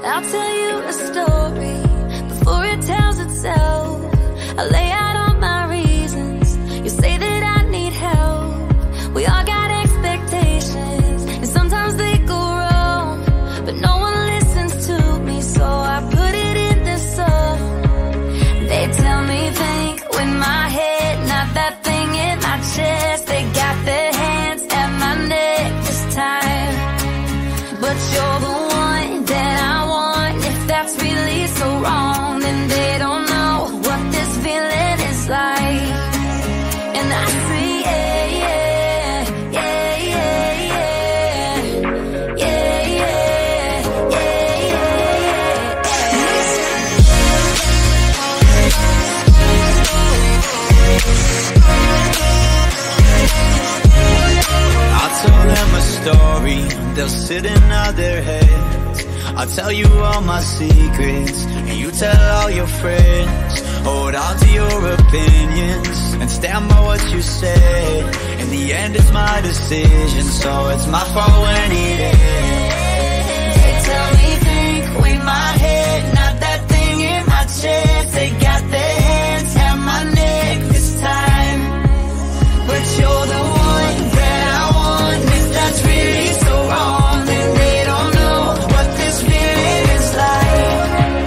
I'll tell you a story before it tells itself. I lay out all my reasons. You say that I need help. We all got expectations, and sometimes they go wrong, but no one listens to me, so I put it in this song. They tell me think with my head, not that thing in my chest. They got their hands at my neck this time, but you're the one that I want. If that's really so wrong, then they don't know what this feeling is like. And I see, yeah, yeah, yeah, yeah, yeah, yeah, yeah, yeah. I'll tell them a story, they'll sit and nod their heads. I'll tell you all my secrets, and you tell all your friends. Hold on to your opinions, and stand by what you said. In the end it's my decision, so it's my fault when it ends. They tell me think with my head, not that thing in my chest. They got their hands at my neck this time, but you're the one that I want. If that's really so wrong, then they don't know what this feeling is like.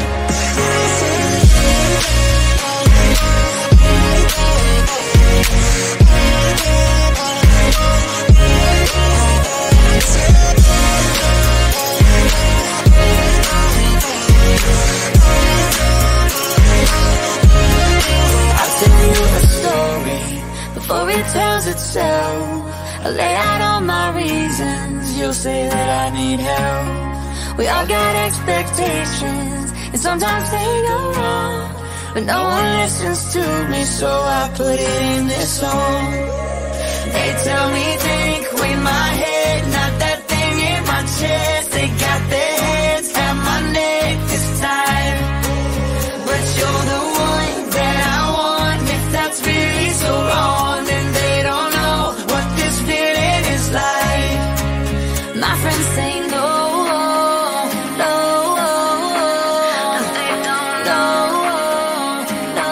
I'll tell you a story before it tells itself. I lay out all my reasons. You'll say that I need help. We all got expectations, and sometimes they go wrong, but no one listens to me, so I put it in this song. They tell me think with my head, not that thing in my chest. They got their hands at my neck this time, but you're the one that I want. If that's really so wrong, then they don't know what this feeling is like. My friends say no, no, and they don't know, no,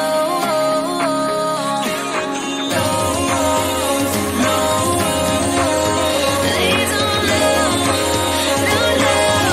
no, no, they don't know, no, no.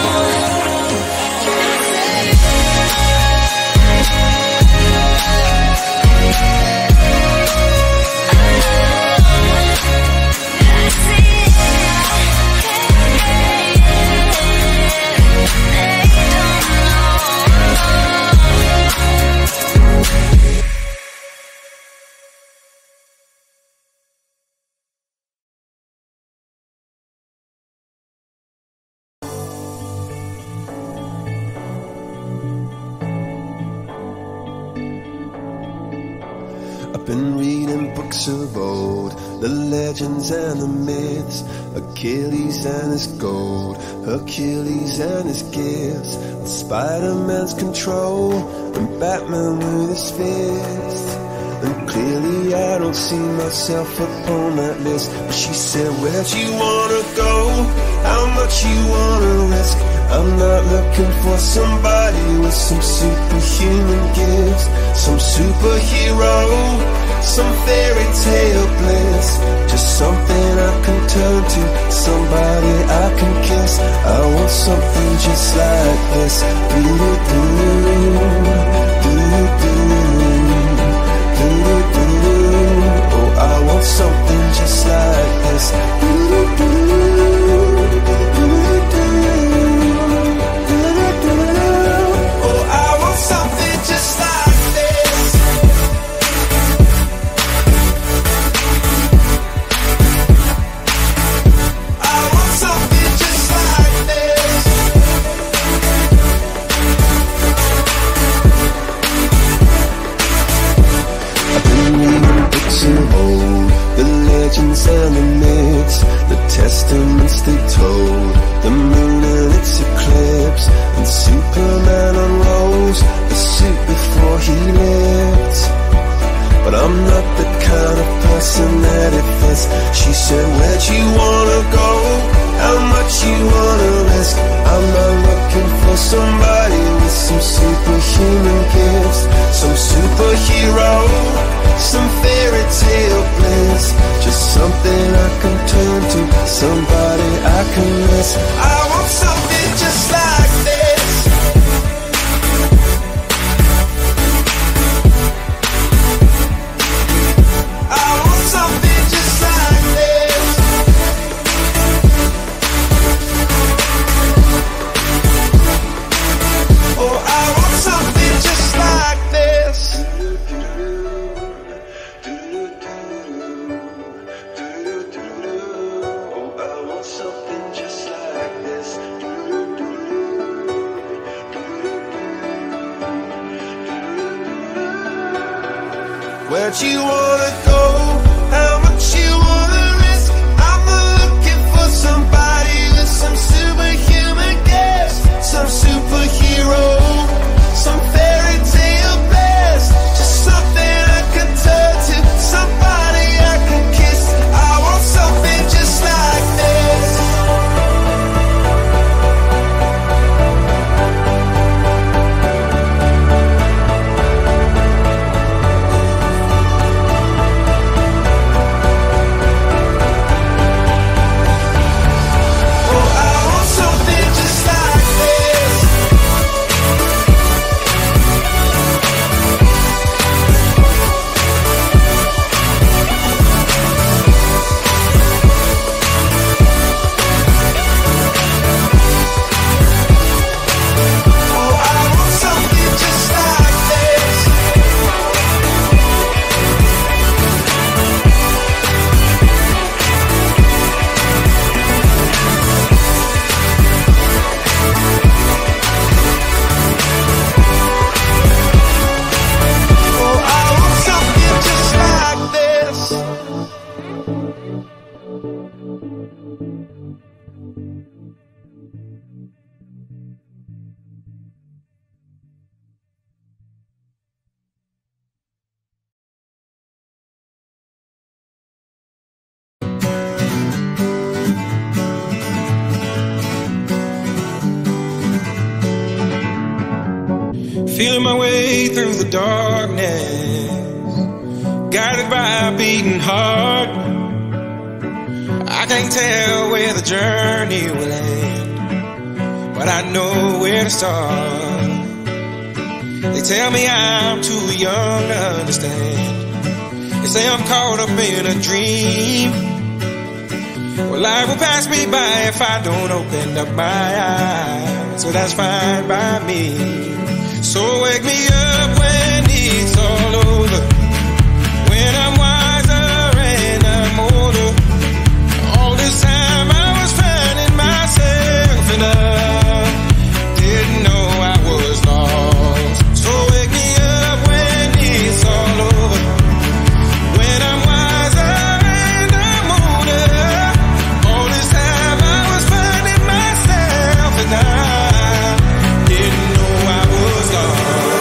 I've been reading books of old, the legends and the myths, Achilles and his gold, Hercules and his gifts, and Spider-Man's control, and Batman with his fist. And clearly I don't see myself upon that list. But she said, where'd you wanna go? How much you wanna risk? I'm not looking for somebody with some superhuman gifts, some superhero, some fairy tale bliss. Just something I can turn to, somebody I can kiss. I want something just like this. Oh, I want something just like this. And the myths, the testaments they told, the moon and its eclipse, and Superman unrolls the suit before he lived. But I'm not the kind of person that it fits. She said, where'd you wanna go? How much you wanna risk? I'm not looking for somebody something I can turn to, somebody I can miss. I want something just like this. I want something just like this. Oh, I want something just like this. Where'd you wanna go? How much you wanna risk? I'm looking for somebody with some superhuman gifts, some superhero, some fairy tale bliss, just something I can turn to, somebody I can kiss. I want something just like this. Feeling my way through the darkness, guided by a beating heart. I can't tell where the journey will end, but I know where to start. They tell me I'm too young to understand. They say I'm caught up in a dream. Well, life will pass me by if I don't open up my eyes, so that's fine by me. So wake me up when it's all over, when I'm wiser and I'm older. All this time I was finding myself and I didn't know I was lost. So wake me up when it's all over, when I'm wiser and I'm older. All this time I was finding myself and I didn't know I was lost.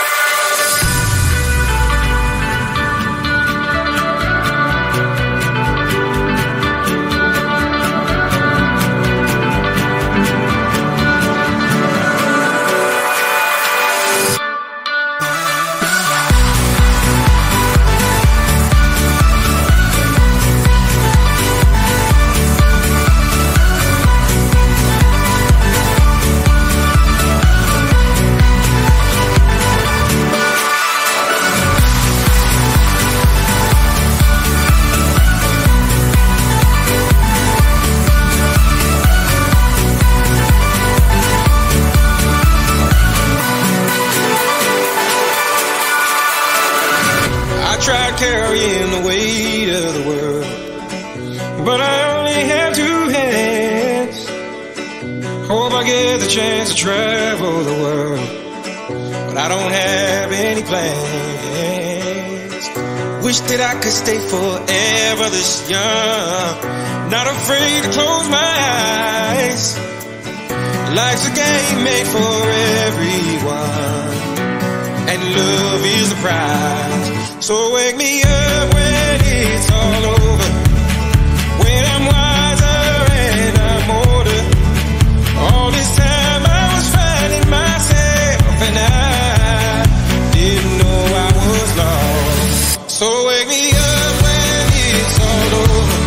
Carrying the weight of the world, but I only have two hands. Hope I get the chance to travel the world, but I don't have any plans. Wish that I could stay forever this young, not afraid to close my eyes. Life's a game made for everyone, and love is the prize. So wake me up when it's all over, when I'm wiser and I'm older. All this time I was finding myself and I didn't know I was lost. So wake me up when it's all over,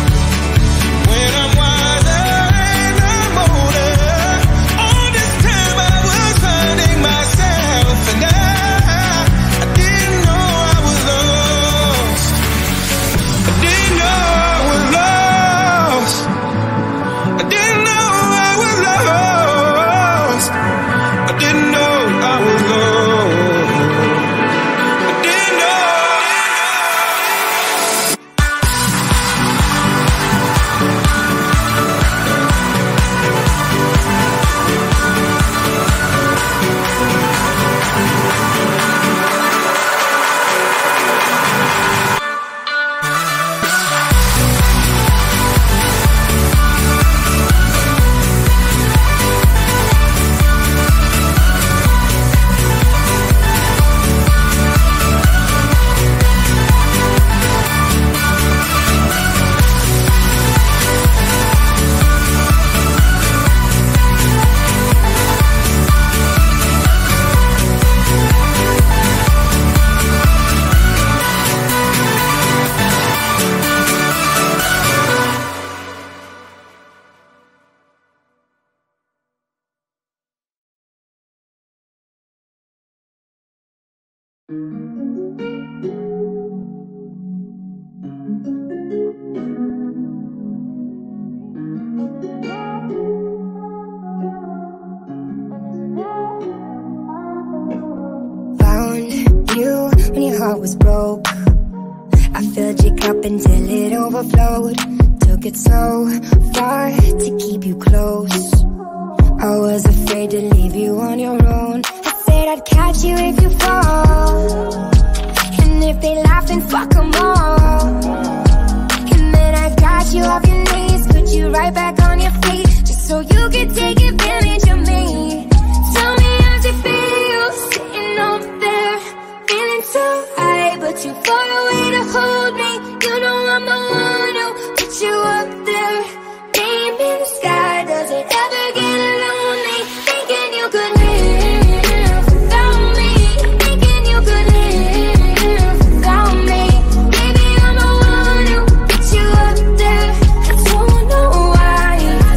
was broke. I filled your cup until it overflowed. Took it so far to keep you close. I was afraid to leave you on your own. I said I'd catch you if you fall, and if they laugh then fuck them all. And then I got you off your knees, put you right back on your feet, just so you could take advantage of me. Tell me how's it feel, sitting over there, feeling so high, but too far away to hold me. You know I'm the one who put you up there, name in the sky. Does it ever get lonely, thinking you could live without me, thinking you could live without me? Baby, I'm the one who put you up there. I don't know why,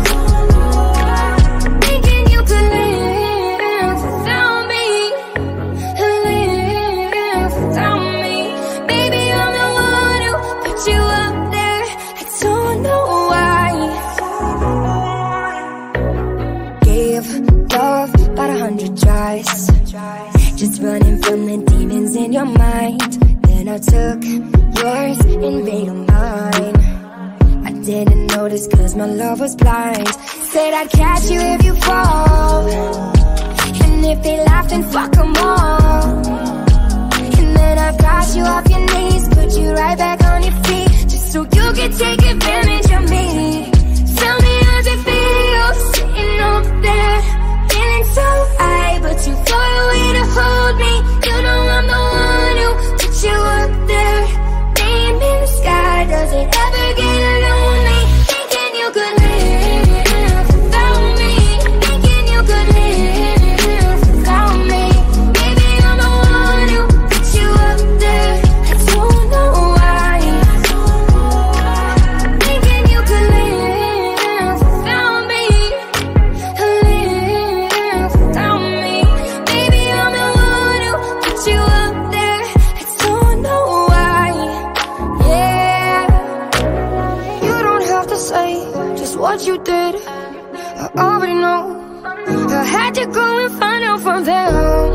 thinking you could live without me, live without me. Baby, I'm the one who put you up there. I don't know why. Gave love about 100 tries, just running from the demons in your mind. Then I took yours and made them mine. I didn't notice cause my love was blind. Said I'd catch you if you fall, and if they laugh then fuck them all. And then I got you off your knees, put you right back on your feet, just so you could take advantage of me. Tell me how's it feel, sitting over there, feeling so high, but too far away to hold me. You know I'm the one who put you up there, name in the sky. Does it ever get lonely, thinking you could live without me, thinking you could live without me? Baby, I'm the one who put you up there. I don't know why, thinking you could live without me, live without me. Baby, I'm the one who put you up there. I don't know why. Yeah, you don't have to say just what you did, I already know. I had to go and find out from them.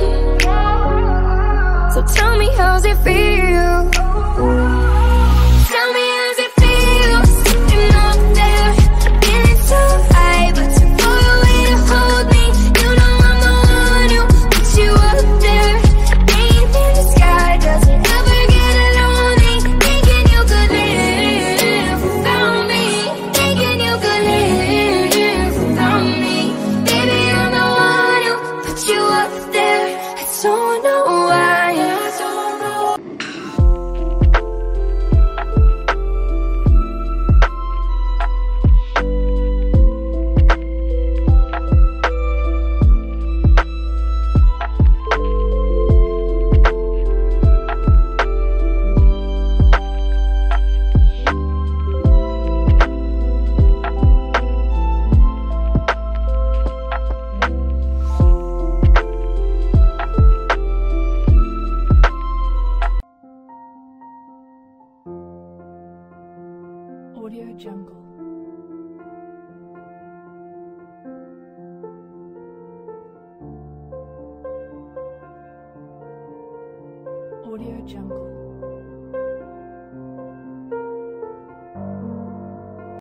So tell me how's it feel, tell me how's it feel, sitting up there, feeling so high, but too far away to hold me. You know I'm the one who put you up there, name in the sky. Does it ever get lonely, thinking you could live without me, thinking you could live without me? Baby, I'm the one who put you up there. I don't know why, I don't know. Audio Jungle. Audio Jungle.